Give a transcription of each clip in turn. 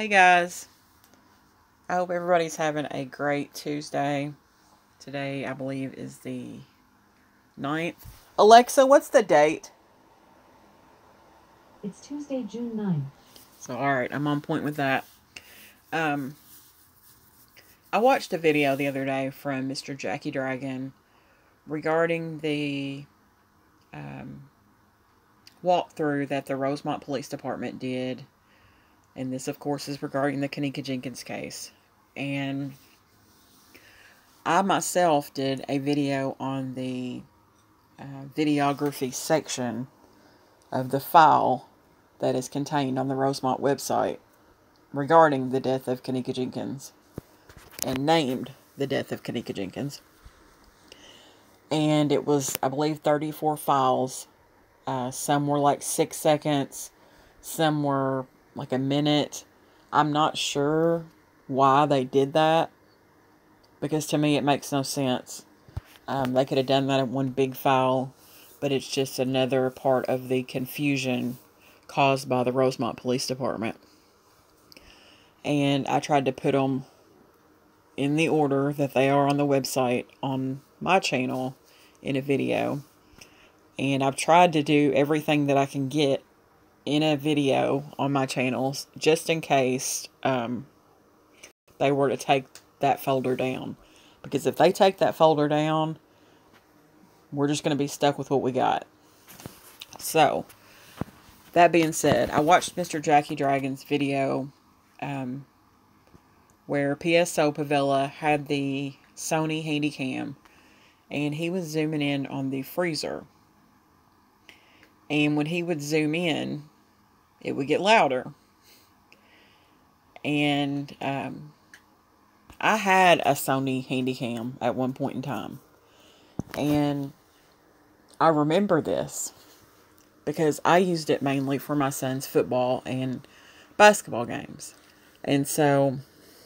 Hey guys, I hope everybody's having a great Tuesday. Today, I believe, is the 9th. Alexa, what's the date? It's Tuesday, June 9th. So, alright, I'm on point with that. I watched a video the other day from Mr. Jackie Dragon regarding the walkthrough that the Rosemont Police Department did. And this, of course, is regarding the Kenneka Jenkins case. And I myself did a video on the videography section of the file that is contained on the Rosemont website regarding the death of Kenneka Jenkins and named the death of Kenneka Jenkins. And it was, I believe, 34 files. Some were like 6 seconds. Some were like a minute. I'm not sure why they did that, because to me it makes no sense. They could have done that in one big file, but it's just another part of the confusion caused by the Rosemont Police Department. And I tried to put them in the order that they are on the website on my channel in a video. And I've tried to do everything that I can get in a video on my channels, just in case they were to take that folder down. Because if they take that folder down, we're just going to be stuck with what we got. So, that being said, I watched Mr. Jackie Dragon's video where PSO Pavella had the Sony Handycam, and he was zooming in on the freezer. And when he would zoom in, it would get louder. And I had a Sony Handycam at one point in time. And I remember this because I used it mainly for my son's football and basketball games. And so,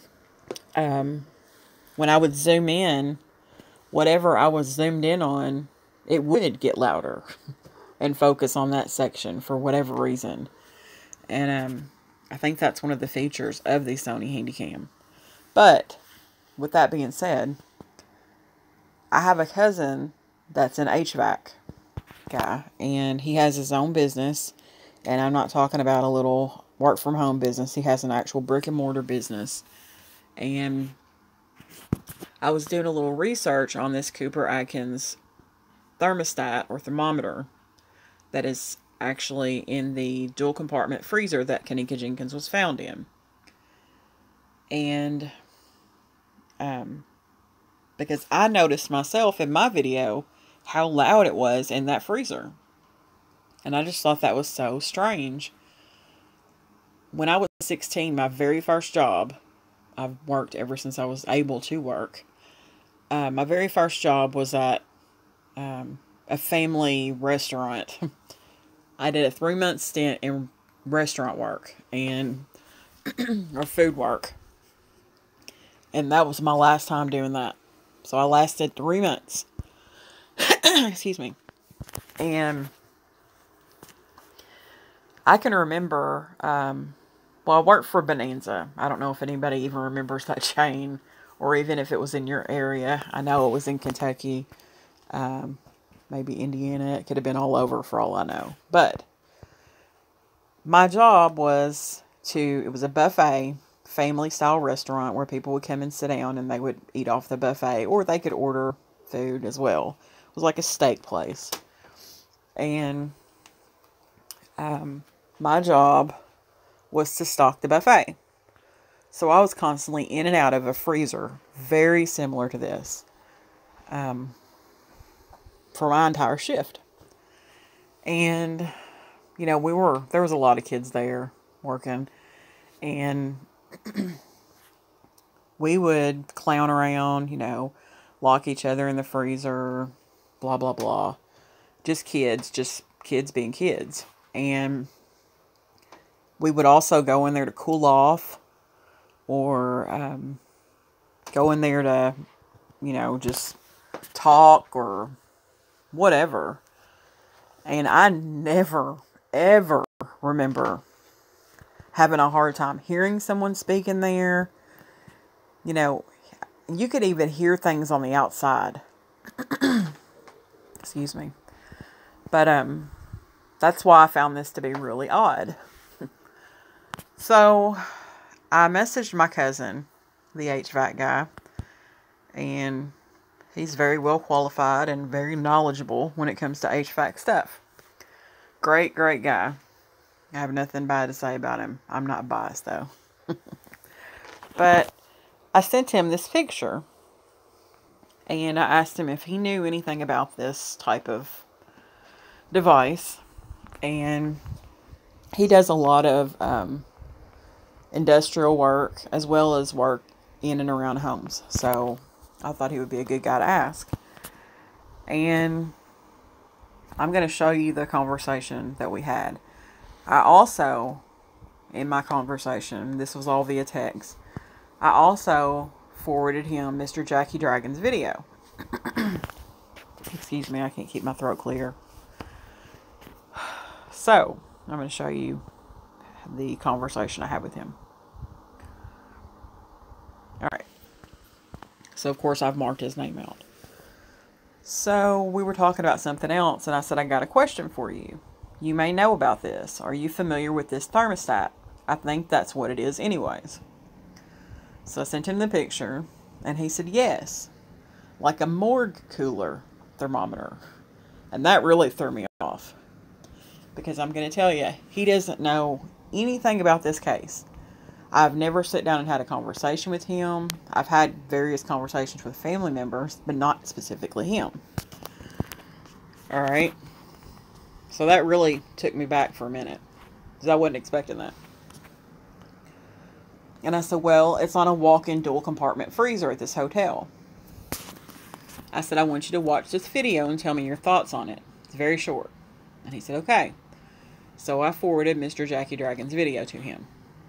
when I would zoom in, whatever I was zoomed in on, it would get louder and focus on that section for whatever reason. And I think that's one of the features of the Sony Handycam. But with that being said, I have a cousin that's an HVAC guy, and he has his own business. And I'm not talking about a little work from home business. He has an actual brick and mortar business. And I was doing a little research on this Cooper Atkins thermostat or thermometer that is actually in the dual compartment freezer that Kenneka Jenkins was found in. And because I noticed myself in my video how loud it was in that freezer. And I just thought that was so strange. When I was 16, my very first job, I've worked ever since I was able to work. My very first job was at a family restaurant. I did a 3-month stint in restaurant work and or food work. And that was my last time doing that. So I lasted 3 months. Excuse me. And I can remember, I worked for Bonanza. I don't know if anybody even remembers that chain, or even if it was in your area. I know it was in Kentucky, maybe Indiana. It could have been all over for all I know. But my job was it was a buffet, family-style restaurant where people would come and sit down and they would eat off the buffet, or they could order food as well. It was like a steak place. And my job was to stock the buffet. So I was constantly in and out of a freezer, very similar to this, for my entire shift. And, there was a lot of kids there working, and we would clown around, lock each other in the freezer, blah, blah, blah. Just kids being kids. And we would also go in there to cool off, or go in there to, just talk or whatever. And I never, ever remember having a hard time hearing someone speak in there. You know, you could even hear things on the outside. Excuse me. But that's why I found this to be really odd. So I messaged my cousin, the HVAC guy, and he's very well qualified and very knowledgeable when it comes to HVAC stuff. Great guy. I have nothing bad to say about him. I'm not biased though. But I sent him this picture, and I asked him if he knew anything about this type of device. And he does a lot of industrial work as well as work in and around homes. So I thought he would be a good guy to ask. And I'm going to show you the conversation that we had. I also, in my conversation, this was all via text, I also forwarded him Mr. Jackie Dragon's video. Excuse me, I can't keep my throat clear. So, I'm going to show you the conversation I had with him. Alright. So, of course, I've marked his name out. So, we were talking about something else, and I said, I got a question for you. You may know about this. Are you familiar with this thermostat? I think that's what it is anyways. So, I sent him the picture, and he said, yes. Like a morgue cooler thermometer. And that really threw me off. Because I'm going to tell you, he doesn't know anything about this case. I've never sat down and had a conversation with him. I've had various conversations with family members, but not specifically him. Alright. So that really took me back for a minute. Because I wasn't expecting that. And I said, well, it's on a walk-in dual compartment freezer at this hotel. I said, I want you to watch this video and tell me your thoughts on it. It's very short. And he said, okay. So I forwarded Mr. Jackie Dragon's video to him.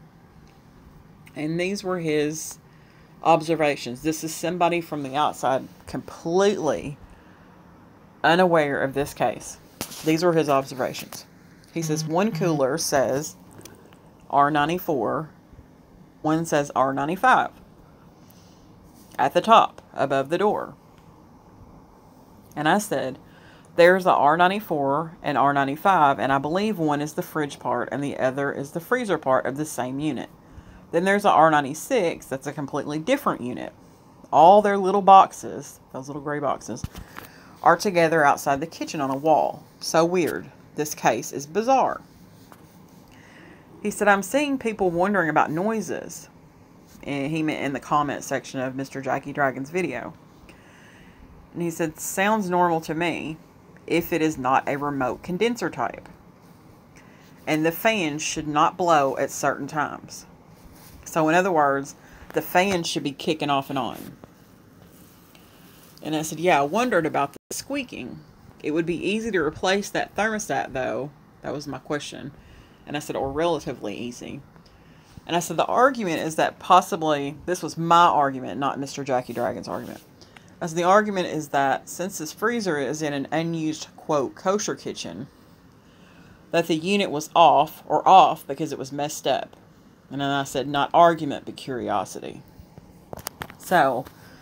And these were his observations. This is somebody from the outside completely unaware of this case. These were his observations. He says one cooler says R94. One says R95. At the top, above the door. And I said, there's the R94 and R95, and I believe one is the fridge part and the other is the freezer part of the same unit. Then there's a R96 that's a completely different unit. All their little boxes, those little gray boxes, are together outside the kitchen on a wall. So weird. This case is bizarre. He said, I'm seeing people wondering about noises. And he meant in the comment section of Mr. Jackie Dragon's video. And he said, sounds normal to me if it is not a remote condenser type. And the fan should not blow at certain times. So in other words, the fan should be kicking off and on. And I said, yeah, I wondered about the squeaking. It would be easy to replace that thermostat though. That was my question. And I said, or relatively easy. And I said, the argument is that possibly, this was my argument, not Mr. Jackie Dragon's argument. I said, the argument is that since this freezer is in an unused, quote, kosher kitchen, that the unit was off because it was messed up. And then I said, not argument, but curiosity. So,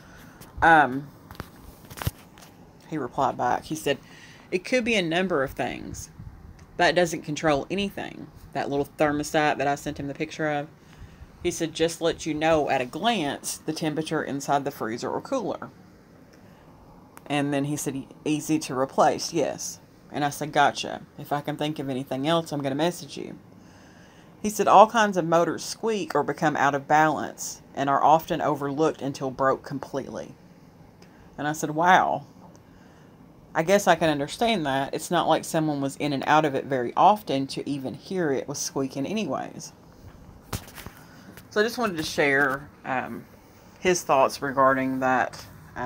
he replied back. He said, it could be a number of things. That doesn't control anything. That little thermostat that I sent him the picture of. He said, just let you know at a glance the temperature inside the freezer or cooler. And then he said, easy to replace, yes. And I said, gotcha. If I can think of anything else, I'm going to message you. He said, all kinds of motors squeak or become out of balance and are often overlooked until broke completely. And I said, wow. I guess I can understand that. It's not like someone was in and out of it very often to even hear it was squeaking anyways. So I just wanted to share his thoughts regarding that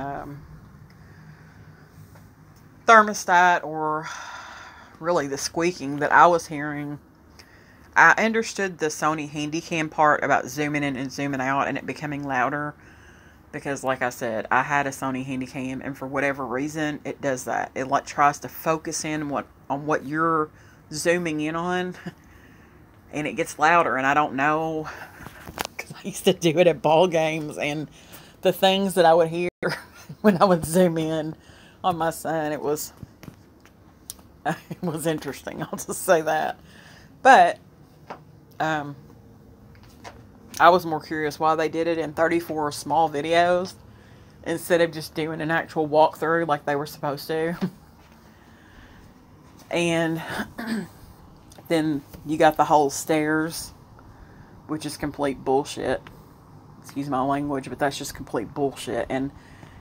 thermostat, or really the squeaking that I was hearing. I understood the Sony Handycam part about zooming in and zooming out and it becoming louder. Because like I said, I had a Sony Handycam, and for whatever reason, it does that. It like tries to focus in on what you're zooming in on. and it gets louder, and I don't know, because I used to do it at ball games, and the things that I would hear when I would zoom in on my son, it was interesting. I'll just say that. But I was more curious why they did it in 34 small videos instead of just doing an actual walkthrough like they were supposed to. And then you got the whole stairs, which is complete bullshit. Excuse my language, but that's just complete bullshit. And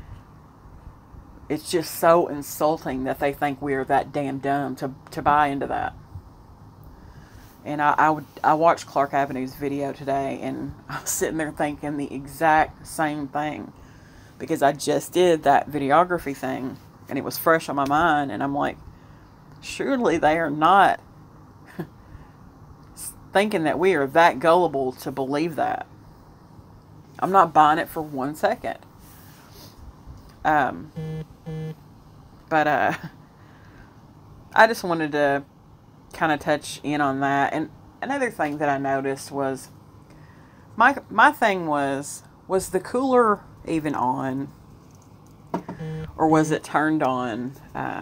it's just so insulting that they think we're that damn dumb to buy into that. And I watched Clark Avenue's video today, and I was sitting there thinking the exact same thing, because I just did that videography thing, and it was fresh on my mind, and I'm like, surely they are not thinking that we are that gullible to believe that. I'm not buying it for 1 second. But I just wanted to kind of touch in on that. And another thing that I noticed was my thing was the cooler even on, or was it turned on?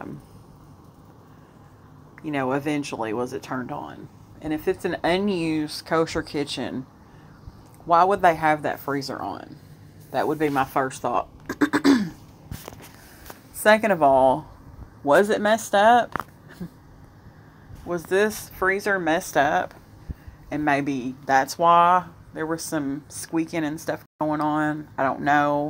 You know, eventually was it turned on? And if it's an unused kosher kitchen, why would they have that freezer on? That would be my first thought. Second of all, was it messed up? Was this freezer messed up? And maybe that's why there was some squeaking and stuff going on. I don't know.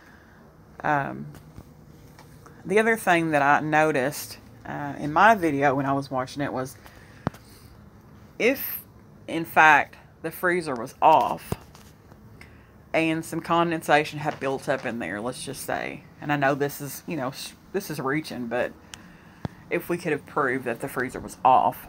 The other thing that I noticed in my video when I was watching it was, if in fact the freezer was off and some condensation had built up in there, let's just say, and I know this is, you know, this is reaching, but if we could have proved that the freezer was off,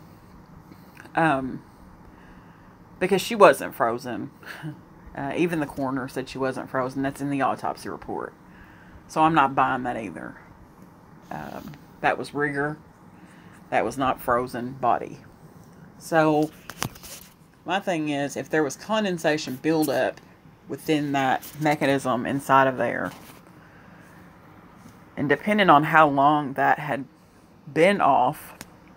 because she wasn't frozen, even the coroner said she wasn't frozen. That's in the autopsy report, so I'm not buying that either. That was rigor. That was not frozen body. So my thing is, if there was condensation buildup within that mechanism inside of there, and depending on how long that had been off,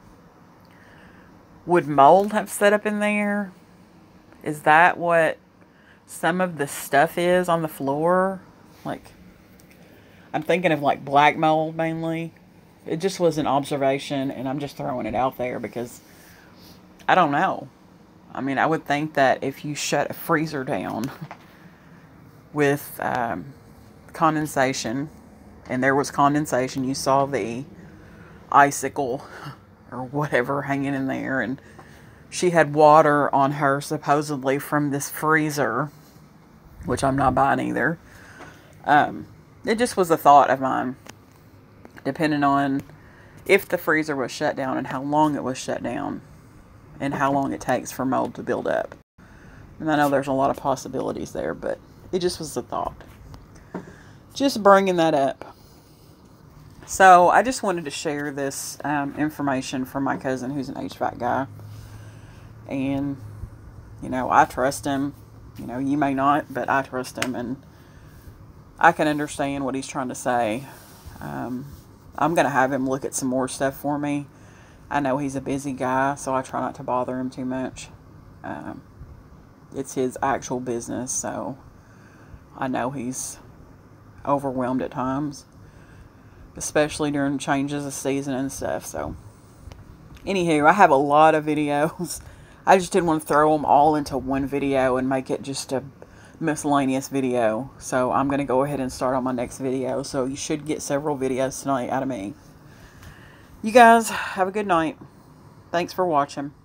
would mold have set up in there? Is that what some of the stuff is on the floor? Like, I'm thinking of like black mold mainly. It just was an observation, and I'm just throwing it out there because I don't know. I mean, I would think that if you shut a freezer down with condensation, and there was condensation, you saw the icicle or whatever hanging in there, and she had water on her supposedly from this freezer, which I'm not buying either. It just was a thought of mine, depending on if the freezer was shut down and how long it was shut down and how long it takes for mold to build up. And I know there's a lot of possibilities there, but it just was a thought. Just bringing that up. So I just wanted to share this information from my cousin who's an HVAC guy. And, you know, I trust him. You know, you may not, but I trust him. And I can understand what he's trying to say. I'm going to have him look at some more stuff for me. I know he's a busy guy, so I try not to bother him too much. It's his actual business, so I know he's overwhelmed at times, especially during changes of season and stuff. So anywho, I have a lot of videos. I just didn't want to throw them all into one video and make it just a miscellaneous video. So I'm going to go ahead and start on my next video. So you should get several videos tonight out of me. You guys have a good night. Thanks for watching.